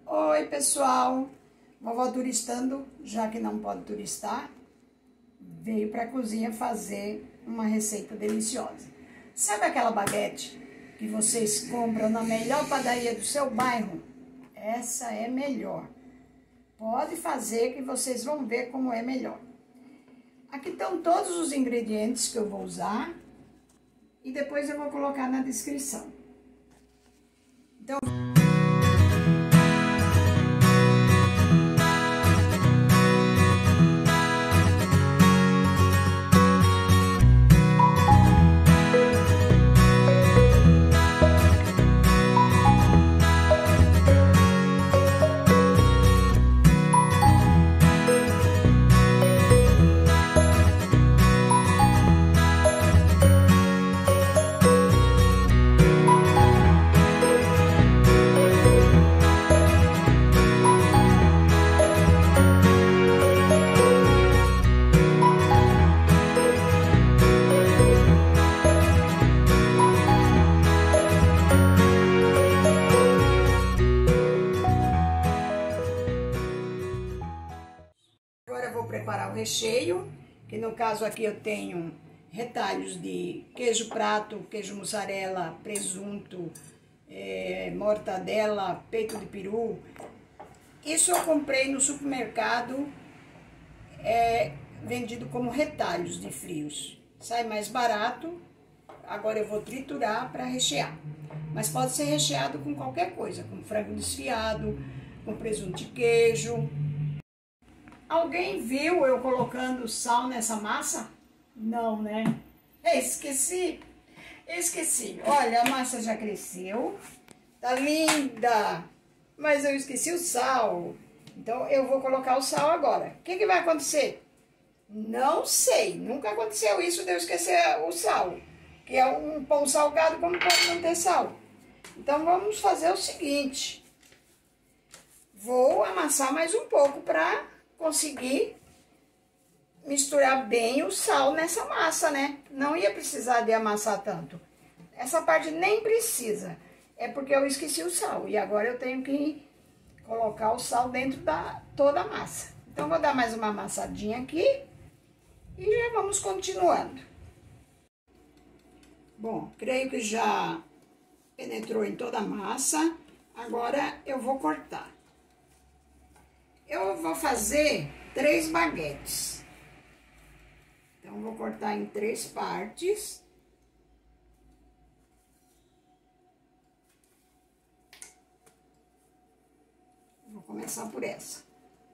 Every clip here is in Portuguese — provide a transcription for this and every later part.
Oi, pessoal! Vovó turistando, já que não pode turistar, veio para a cozinha fazer uma receita deliciosa. Sabe aquela baguete que vocês compram na melhor padaria do seu bairro? Essa é melhor. Pode fazer que vocês vão ver como é melhor. Aqui estão todos os ingredientes que eu vou usar e depois eu vou colocar na descrição. Então, agora eu vou preparar o recheio, que no caso aqui eu tenho retalhos de queijo prato, queijo mussarela, presunto, mortadela, peito de peru. Isso eu comprei no supermercado, vendido como retalhos de frios. Sai mais barato. Agora eu vou triturar para rechear. Mas pode ser recheado com qualquer coisa, com frango desfiado, com presunto e queijo. Alguém viu eu colocando sal nessa massa? Não, né? Esqueci. Olha, a massa já cresceu. Tá linda. Mas eu esqueci o sal. Então eu vou colocar o sal agora. O que vai acontecer? Não sei. Nunca aconteceu isso de eu esquecer o sal. Que é um pão salgado, como pode não ter sal? Então vamos fazer o seguinte. Vou amassar mais um pouco para conseguir misturar bem o sal nessa massa, né? Não ia precisar de amassar tanto. Essa parte nem precisa. É porque eu esqueci o sal. E agora eu tenho que colocar o sal dentro da toda a massa. Então, vou dar mais uma amassadinha aqui. E já vamos continuando. Bom, creio que já penetrou em toda a massa. Agora eu vou cortar. Eu vou fazer 3 baguetes. Então, vou cortar em 3 partes. Vou começar por essa.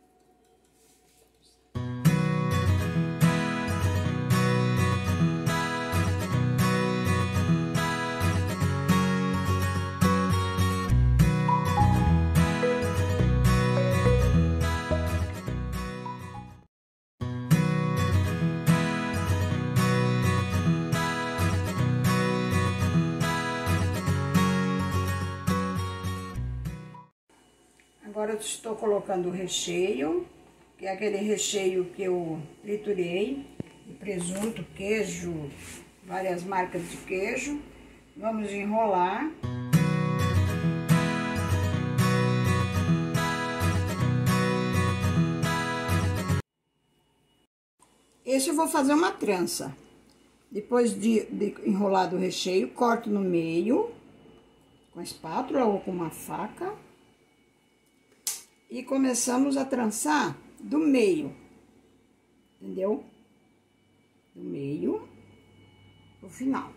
Agora eu estou colocando o recheio, que é aquele recheio que eu triturei, de presunto, queijo, várias marcas de queijo. Vamos enrolar. Esse eu vou fazer uma trança. Depois de enrolado o recheio, corto no meio, com a espátula ou com uma faca. E começamos a trançar do meio, entendeu? Do meio pro final.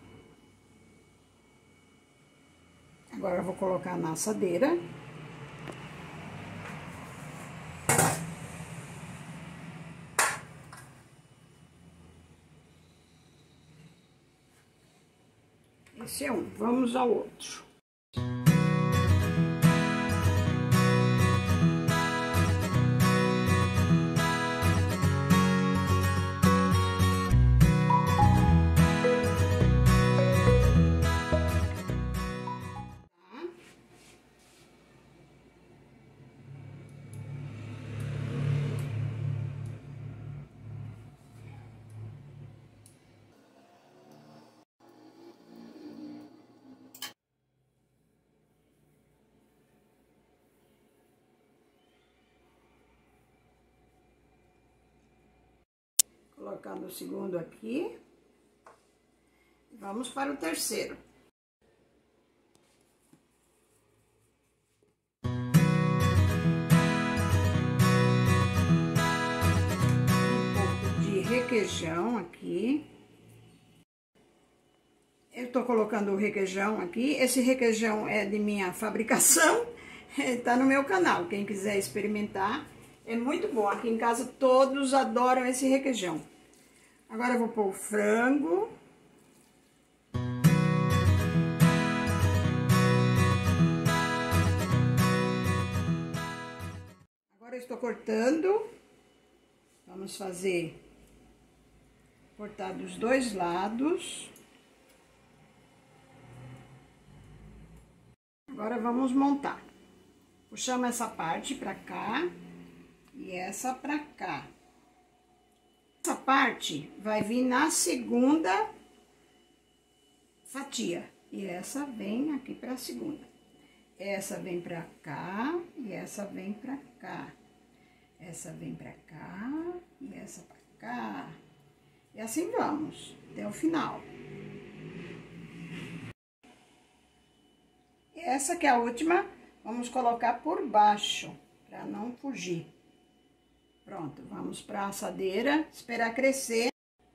Agora eu vou colocar na assadeira. Esse é um, vamos ao outro. colocando o segundo aqui. Vamos para o terceiro. Um pouco de requeijão aqui. Eu tô colocando o requeijão aqui. Esse requeijão é de minha fabricação. Tá no meu canal. Quem quiser experimentar, é muito bom. Aqui em casa todos adoram esse requeijão. Agora eu vou pôr o frango. Agora eu estou cortando. Vamos cortar dos dois lados. Agora vamos montar. Puxamos essa parte pra cá e essa pra cá. Essa parte vai vir na segunda fatia e essa vem aqui pra segunda. Essa vem pra cá e essa vem pra cá. Essa vem pra cá e essa pra cá. E assim vamos até o final. E essa que é a última, vamos colocar por baixo, para não fugir. Pronto, vamos para a assadeira, esperar crescer.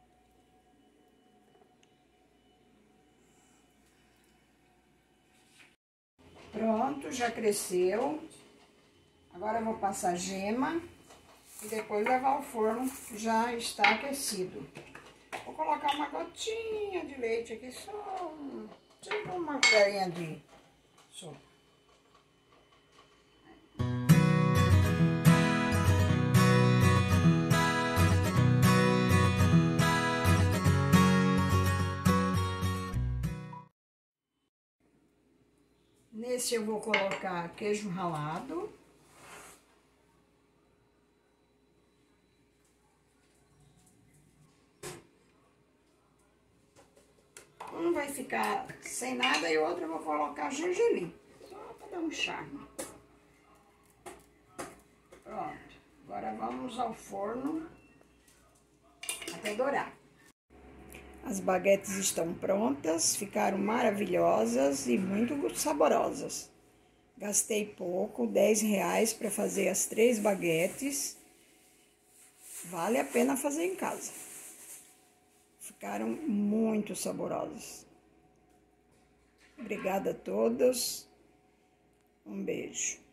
Pronto, já cresceu. Agora eu vou passar gema e depois levar ao forno, já está aquecido. Vou colocar uma gotinha de leite aqui, só tipo uma colherinha de sopa. Nesse eu vou colocar queijo ralado. Um vai ficar sem nada e o outro eu vou colocar gergelim. Só para dar um charme. Pronto. Agora vamos ao forno até dourar. As baguetes estão prontas, ficaram maravilhosas e muito saborosas. Gastei pouco, R$10 para fazer as 3 baguetes. Vale a pena fazer em casa. Ficaram muito saborosas. Obrigada a todos. Um beijo.